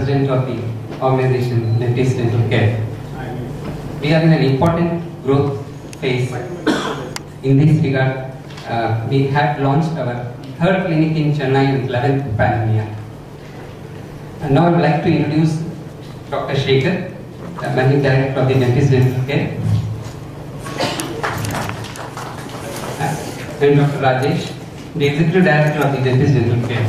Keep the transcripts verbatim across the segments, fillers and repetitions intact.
President of the organization Dentist Dental Care. We are in an important growth phase. In this regard, uh, we have launched our third clinic in Chennai and eleventh pan-India. And now I would like to introduce Doctor Shekhar, the Managing Director of the Dentist Dental Care, and Doctor Rajesh, the Executive Director of the Dentist Dental Care.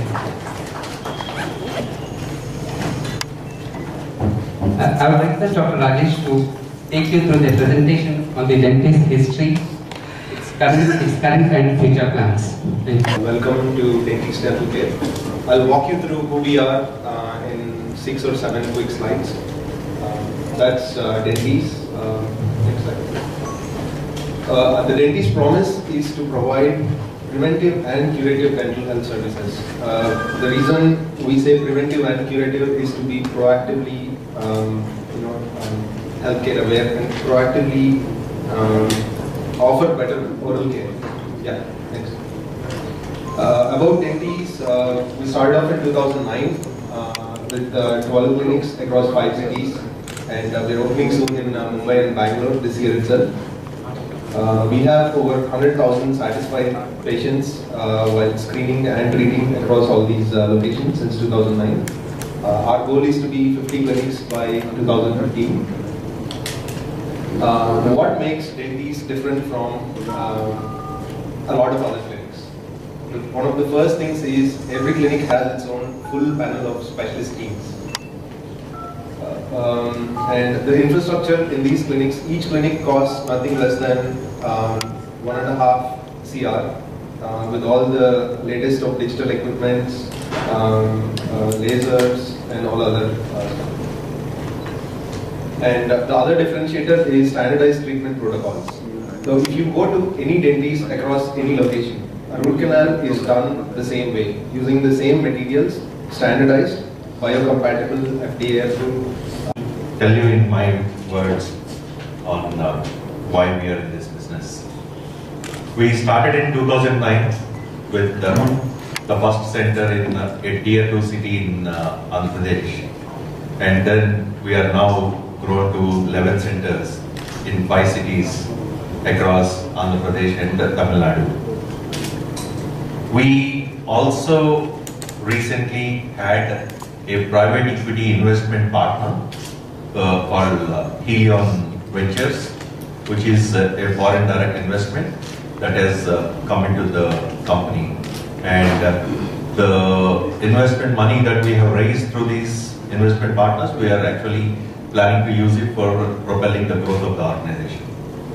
Uh, I would request Doctor Rajesh to take you through the presentation on the dentist history, its current, its current and future plans. Thank you. Welcome to Dentist Dental Care. I'll walk you through who we are uh, in six or seven quick slides. Uh, that's uh, Dentist. Uh, next slide. Uh, the Dentist promise is to provide preventive and curative dental health services. Uh, the reason we say preventive and curative is to be proactively, um, you know, um, healthcare aware and proactively um, offer better oral care. Yeah, next. Uh, about Dentist, uh, we started off in two thousand nine uh, with uh, twelve clinics across five cities, and uh, we're opening soon in uh, Mumbai and Bangalore this year itself. Uh, we have over one hundred thousand satisfied patients uh, while screening and treating across all these uh, locations since two thousand nine. Uh, our goal is to be fifty clinics by two thousand fifteen. Uh, what makes Dentist different from uh, a lot of other clinics? One of the first things is every clinic has its own full panel of specialist teams. Um, and the infrastructure in these clinics, each clinic costs nothing less than um, one and a half C R uh, with all the latest of digital equipments, um, uh, lasers, and all other uh, stuff. And the other differentiator is standardized treatment protocols. So if you go to any dentist across any location, a root canal is done the same way, using the same materials, standardized, biocompatible, F D A approved. Tell you in my words on uh, why we are in this business. We started in two thousand nine with uh, the first center in uh, a tier two city in uh, Andhra Pradesh, and then we are now grown to eleven centers in five cities across Andhra Pradesh and uh, Tamil Nadu. We also recently had a private equity investment partner Uh, called uh, Helion Ventures, which is uh, a foreign direct investment that has uh, come into the company. And uh, the investment money that we have raised through these investment partners, we are actually planning to use it for propelling the growth of the organization.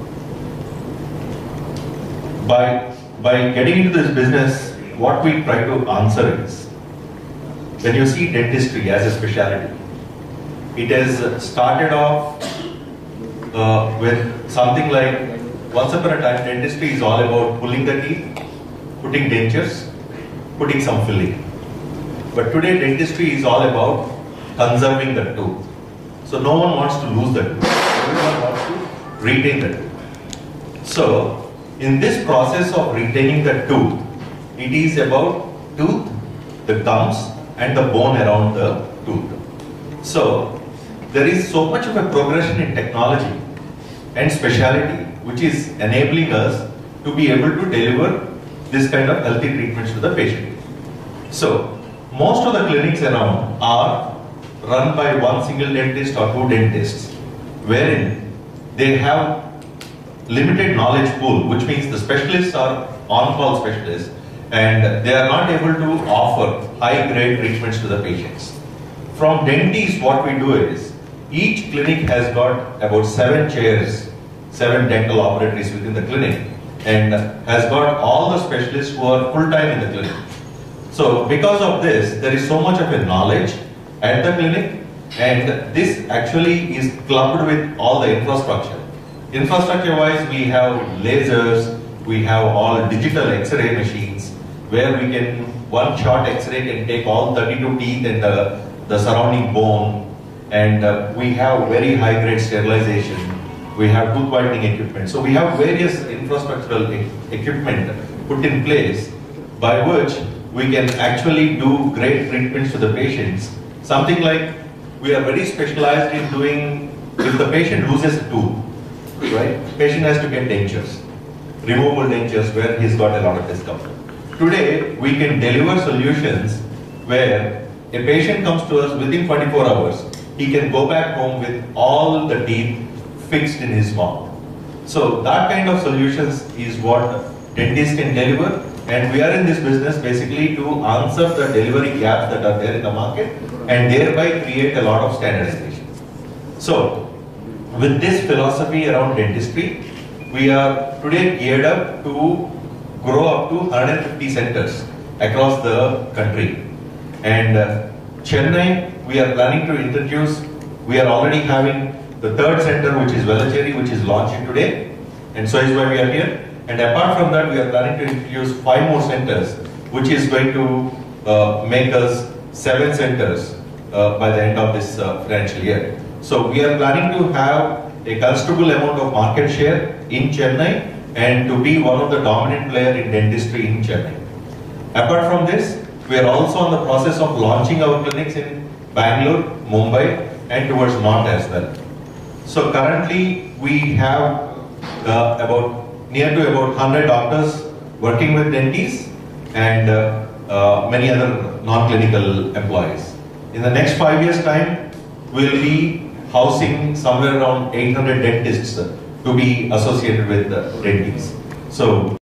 By, by getting into this business, what we try to answer is, when you see dentistry as a specialty, it has started off uh, with something like, once upon a time, dentistry is all about pulling the teeth, putting dentures, putting some filling. But today, dentistry is all about conserving the tooth. So no one wants to lose the tooth. Everyone wants to retain the tooth. So in this process of retaining the tooth, it is about tooth, the gums, and the bone around the tooth. So there is so much of a progression in technology and speciality which is enabling us to be able to deliver this kind of healthy treatments to the patient. So most of the clinics around are run by one single dentist or two dentists, wherein they have limited knowledge pool, which means the specialists are on-call specialists and they are not able to offer high-grade treatments to the patients. From dentists, what we do is, each clinic has got about seven chairs, seven dental operatories within the clinic, and has got all the specialists who are full-time in the clinic. So because of this, there is so much of a knowledge at the clinic, and this actually is clubbed with all the infrastructure. Infrastructure-wise, we have lasers, we have all digital X-ray machines, where we can, one shot X-ray can take all thirty-two teeth and the, the surrounding bone. And uh, we have very high grade sterilization. We have tooth whitening equipment. So we have various infrastructural e equipment put in place by which we can actually do great treatments to the patients. Something like we are very specialized in doing, if the patient loses a tooth, right, patient has to get dentures, removable dentures where he's got a lot of discomfort. Today, we can deliver solutions where a patient comes to us within twenty-four hours, he can go back home with all the teeth fixed in his mouth. So that kind of solutions is what dentists can deliver, and we are in this business basically to answer the delivery gaps that are there in the market and thereby create a lot of standardization. So with this philosophy around dentistry, we are today geared up to grow up to one hundred fifty centers across the country. And uh, Chennai, we are planning to introduce, we are already having the third center, which is Velachery, which is launching today, and so is why we are here. And apart from that, we are planning to introduce five more centers, which is going to uh, make us seven centers uh, by the end of this uh, financial year. So we are planning to have a considerable amount of market share in Chennai and to be one of the dominant player in dentistry in Chennai. Apart from this, we are also on the process of launching our clinics in Bangalore, Mumbai, and towards North as well. So currently, we have uh, about near to about one hundred doctors working with dentists and uh, uh, many other non-clinical employees. In the next five years' time, we'll be housing somewhere around eight hundred dentists to be associated with uh, dentists. So